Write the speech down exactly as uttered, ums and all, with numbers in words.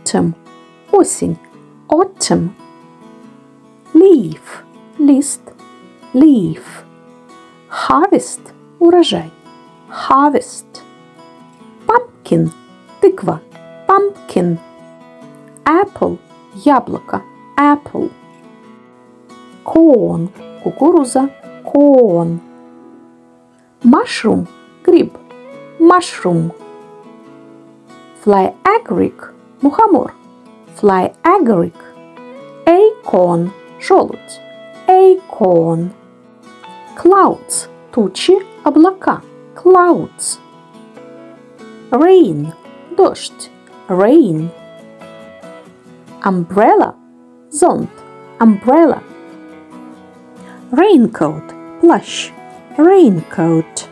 autumn – осень, autumn. Leaf – лист, leaf. Harvest – урожай, harvest. Pumpkin – тыква, pumpkin. Apple – яблоко, apple. Corn – кукуруза, corn. Mushroom – гриб, mushroom. Fly agaric – мухомор, fly agaric. Acorn – желудь, acorn. Clouds – тучи, облака, clouds. Rain – дождь, rain. Umbrella – зонт, umbrella. Raincoat – плащ, raincoat.